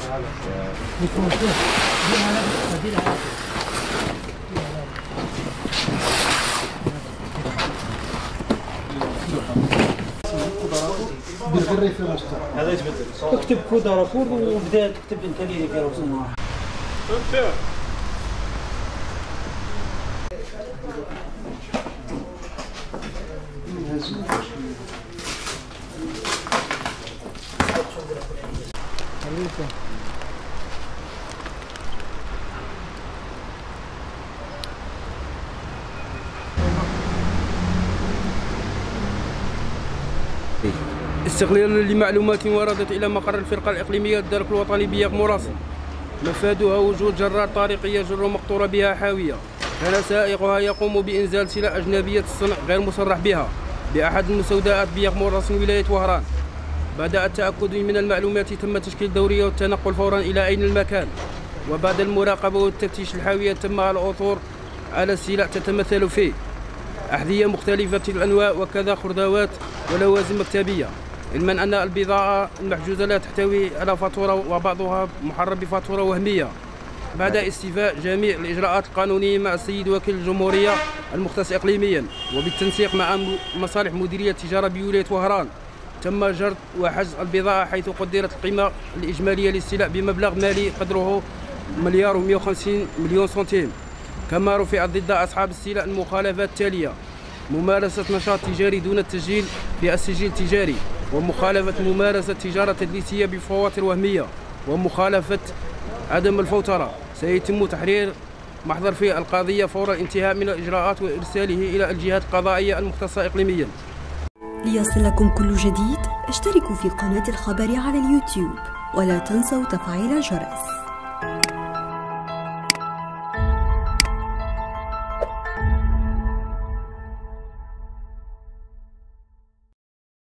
هذا يتبدل. اكتب كود على كود وبدا تكتب انت اللي في راس النهار. استغلالا لمعلومات وردت إلى مقر الفرقة الإقليمية للدرك الوطني بياغ مراسي، مفادها وجود جرار طريقي يجر مقطورة بها حاوية، كان سائقها يقوم بإنزال سلع أجنبية الصنع غير مصرح بها بأحد المستودعات بياغ مراسي ولاية وهران. بعد التأكد من المعلومات تم تشكيل دورية والتنقل فورا إلى عين المكان، وبعد المراقبة والتفتيش الحاوية تم العثور على السلع تتمثل في أحذية مختلفة الأنواع وكذا خردوات ولوازم مكتبية، علما أن البضاعة المحجوزة لا تحتوي على فاتورة وبعضها محرر بفاتورة وهمية. بعد استيفاء جميع الإجراءات القانونية مع السيد وكيل الجمهورية المختص إقليميا وبالتنسيق مع مصالح مديرية التجارة بولاية وهران، تم جرد وحجز البضاعة، حيث قدرت القيمة الإجمالية للسلع بمبلغ مالي قدره 1,150,000,000 سنتيم. كما رفع ضد أصحاب السلع المخالفات التالية: ممارسة نشاط تجاري دون التسجيل بالسجل التجاري، ومخالفة ممارسة تجارة تدليسية بفواتير وهمية، ومخالفة عدم الفوترة. سيتم تحرير محضر في القضية فور الانتهاء من الإجراءات وإرساله إلى الجهات القضائية المختصة إقليميا. ليصلكم كل جديد اشتركوا في قناة الخبر على اليوتيوب ولا تنسوا تفعيل الجرس.